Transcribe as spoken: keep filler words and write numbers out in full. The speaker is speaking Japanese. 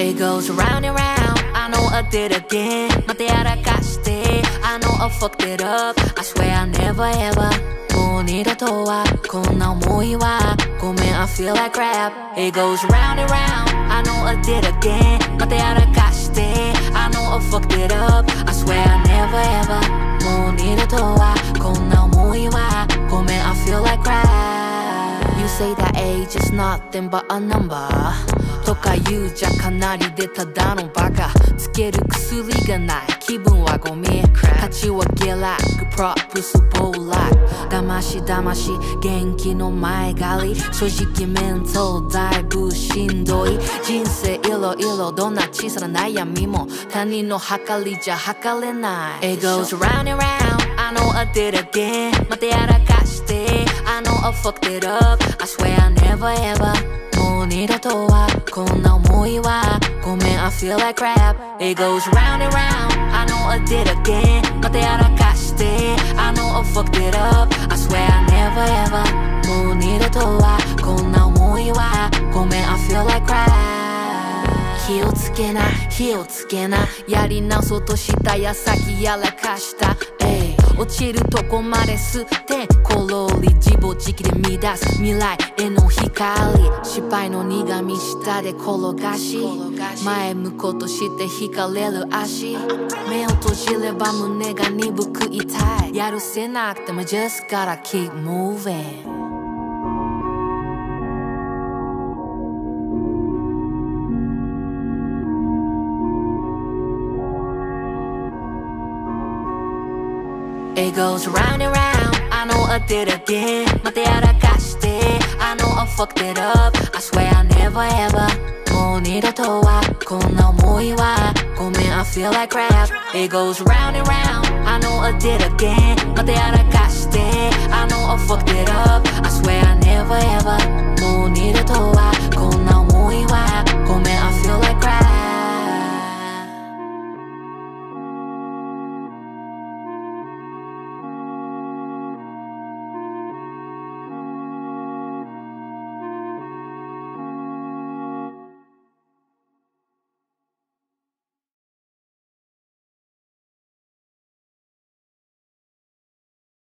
It goes round and round. I know I did again. またやらかして I know I fucked it up. I swear I never ever もう二度とはこんな思いはごめん I feel like crap. It goes round and round. I know I did again. またやらかして I know I fucked it up. I swear I never ever もう二度とはこんな思いはごめん I feel like crap.You say that age is nothing but a number とか言うじゃかなりでただのバカつける薬がない気分はゴミ価値は下落プロプス暴落騙し騙し元気の前借り正直メントだいぶしんどい人生いろいろどんな小さな悩みも他人の計りじゃ測れない It goes round and round I know I did again またやらかして I know I fucked it up I swear I never ever もう二度とはこんな思いはごめん I feel like crap It goes round and round I know I did again またやらかして I know I fucked it up I swear I never ever もう二度とはこんな思いはごめん I feel like crap気をつけな火をつけなやり直そうとした矢先やらかした落ちるとこまで吸ってころり自暴自棄で乱す未来への光失敗の苦み下で転がし前向こうとして惹かれる足目を閉じれば胸が鈍く痛いやるせなくても just gotta keep moving It goes round and round I know I did again またやらかして I know I fucked it up I swear I never ever もう二度とはこんな思いはごめん I feel like crap It goes round and round I know I did again またやらかして I know I fucked it up I swear I never ever もう二度とは